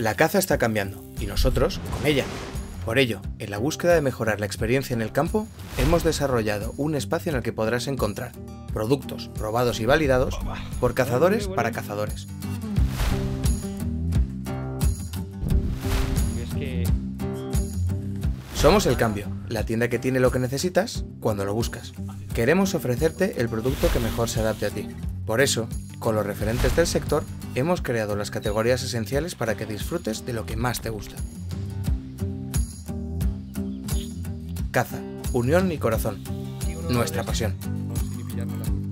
La caza está cambiando, y nosotros con ella. Por ello, en la búsqueda de mejorar la experiencia en el campo, hemos desarrollado un espacio en el que podrás encontrar productos probados y validados por cazadores para cazadores. Somos El Cambio, la tienda que tiene lo que necesitas cuando lo buscas. Queremos ofrecerte el producto que mejor se adapte a ti. Por eso, con los referentes del sector, hemos creado las categorías esenciales para que disfrutes de lo que más te gusta. Caza, unión y corazón. Nuestra pasión.